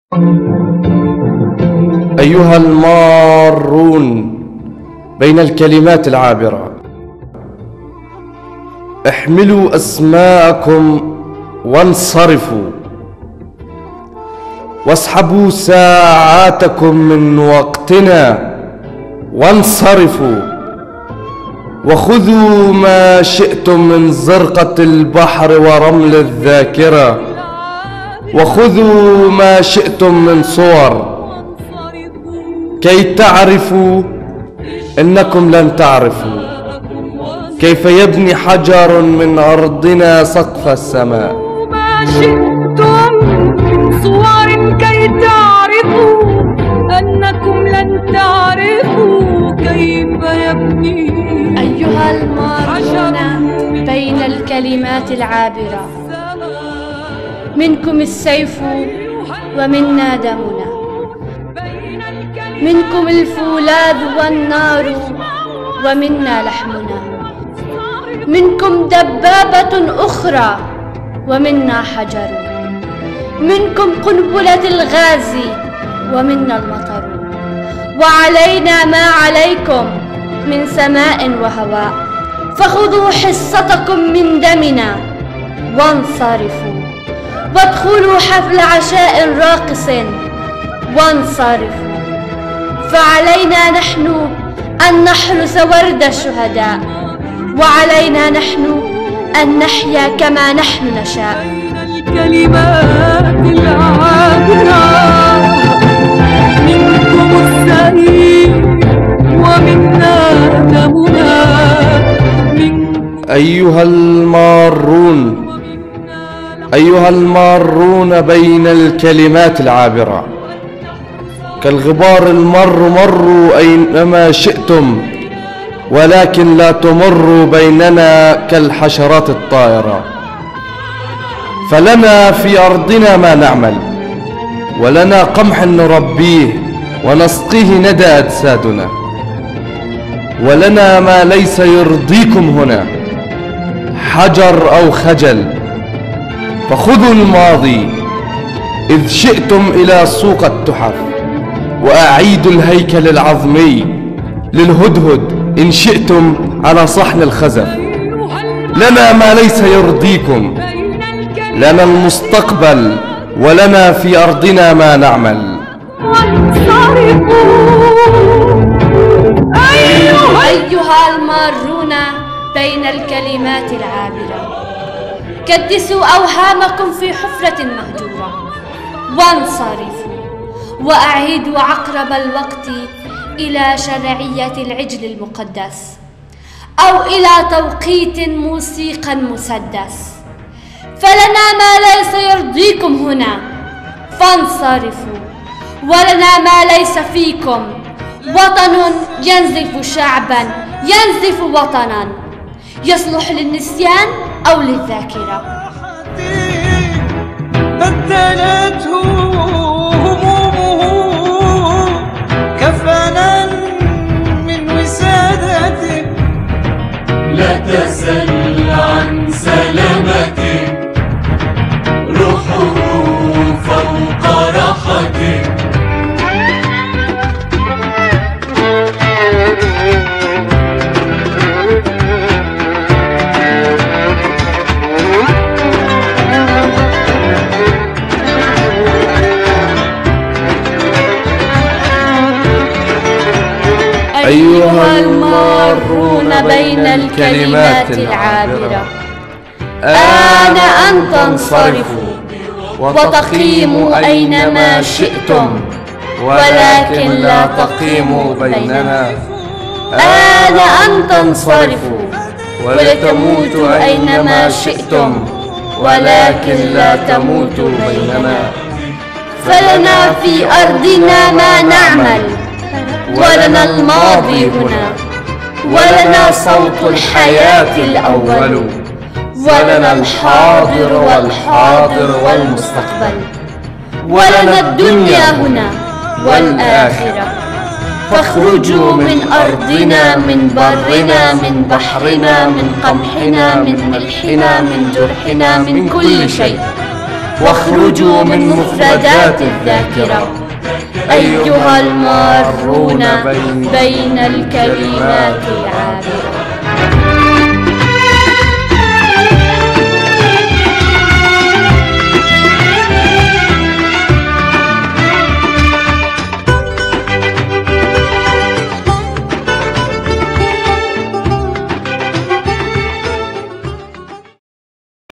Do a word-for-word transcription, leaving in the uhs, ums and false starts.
أيها المارون بين الكلمات العابرة، احملوا أسماءكم وانصرفوا، واسحبوا ساعاتكم من وقتنا وانصرفوا، وخذوا ما شئتم من زرقة البحر ورمل الذاكرة، وخذوا ما شئتم من صور، كي تعرفوا إنكم لن تعرفوا كيف يبني حجر من أرضنا سقف السماء. ما شئتم من صور كي تعرفوا أنكم لن تعرفوا كيف يبني. أيها المارون بين الكلمات العابرة، منكم السيف ومنا دمنا، منكم الفولاذ والنار ومنا لحمنا، منكم دبابة أخرى ومنا حجر، منكم قنبلة الغاز ومنا المطر، وعلينا ما عليكم من سماء وهواء، فخذوا حصتكم من دمنا وانصرفوا، وادخلوا حفل عشاء راقص وانصرفوا، فعلينا نحن أن نحرس ورد الشهداء، وعلينا نحن أن نحيا كما نحن نشاء. الكلمات العابرة، منكم السيف ومنا دمنا. أيها المارون أيها المارون بين الكلمات العابرة، كالغبار المر مروا أينما شئتم، ولكن لا تمروا بيننا كالحشرات الطائرة، فلنا في أرضنا ما نعمل، ولنا قمح نربيه ونسقيه ندى أجسادنا، ولنا ما ليس يرضيكم هنا، حجر أو خجل، فخذوا الماضي إذ شئتم إلى سوق التحف، وأعيدوا الهيكل العظمي للهدهد إن شئتم على صحن الخزف. لنا ما ليس يرضيكم، لنا المستقبل، ولنا في أرضنا ما نعمل. أيها المارون بين الكلمات العابرة، كدسوا أوهامكم في حفرة مهجورة وانصرفوا، وأعيدوا عقرب الوقت إلى شرعية العجل المقدس، أو إلى توقيت موسيقى مسدس، فلنا ما ليس يرضيكم هنا فانصرفوا، ولنا ما ليس فيكم، وطن ينزف شعبا، ينزف وطنا، يصلح للنسيان أو للذاكرة. بدلته همومه كفنا من وسادته، لا تسل عن سلامته، روحه فوق راحته. أيها المارون بين الكلمات العابرة، آن أن تنصرفوا وتقيموا أينما شئتم، ولكن لا تقيموا بيننا. آن أن تنصرفوا ولتموتوا أينما شئتم، ولكن لا تموتوا بيننا. فلنا في أرضنا ما نعمل، ولنا الماضي هنا، ولنا صوت الحياة الأول، ولنا الحاضر والحاضر والمستقبل، ولنا الدنيا هنا والآخرة. فاخرجوا من أرضنا، من برنا، من بحرنا، من قمحنا، من ملحنا، من جرحنا، من كل شيء، واخرجوا من مفردات الذاكرة أيها المارون بين الكلمات العابرة.